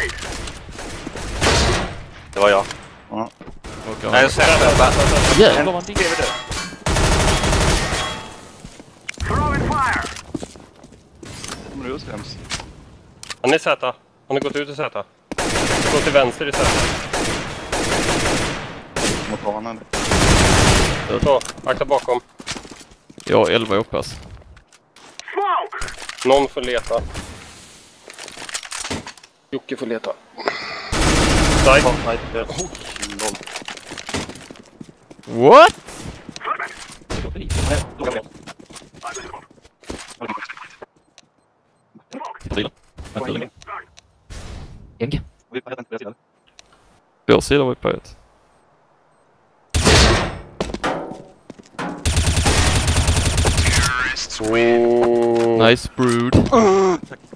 Det var jag. Ja. Nej, jag ser det bara. Jävlar vad det är. Kommer du skräms? Han är Z. Han har gått ut i Z. Gå till vänster i Z. Mot banan. Så, akta bakom. Ja, 11 hoppas. Någon får leta. Jocke får leta. Side. What? Egg. Vår sida var ju på ett. Nice brood.